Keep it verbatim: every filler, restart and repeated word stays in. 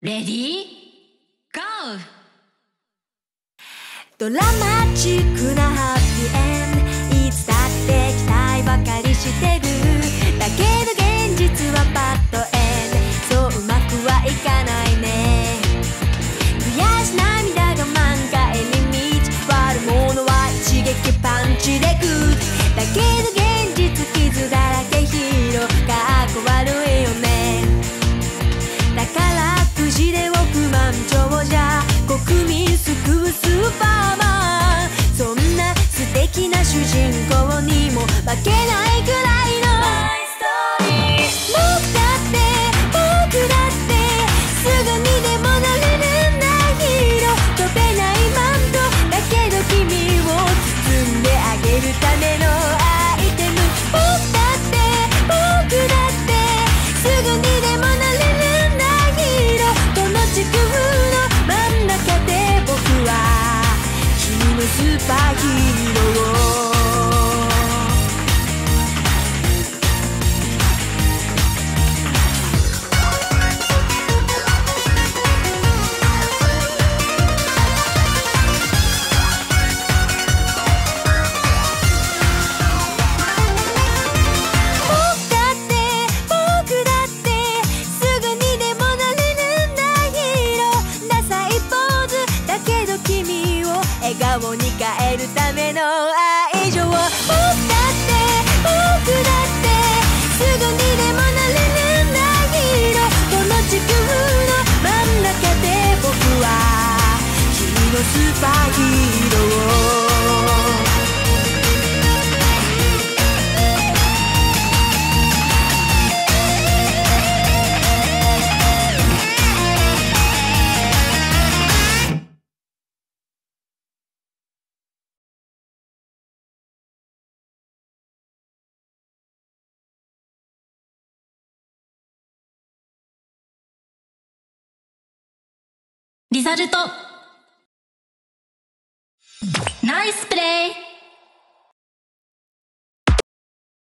レディーゴー。 ドラマチックなハッピーエンド、いつだって期待ばかりしてる。だけど現実はバッドエンド、そううまくはいかないね。悔し涙が満開に満ち、悪者は一撃パンチでグッ。だけど現実傷だらけ、ヒーローかっこ悪いよね。だからくじで億万長者、国民救うスーパーマン、そんな素敵な主人公にも負けないくらいのマイストーリー。僕だって僕だってすぐにでもなれるんだヒーロー。飛べないマントだけど君を包んであげるためのアイテム。僕だって僕だってすぐにでもなれるんだヒーロー。この地球の真ん中で僕は君のスーパーヒーロー。笑顔に変えるための愛情を。僕だって僕だってすぐにでもなれるんだヒーロー。この地球の真ん中で僕は君のスーパーヒーロー。 リザルトナイスプレー。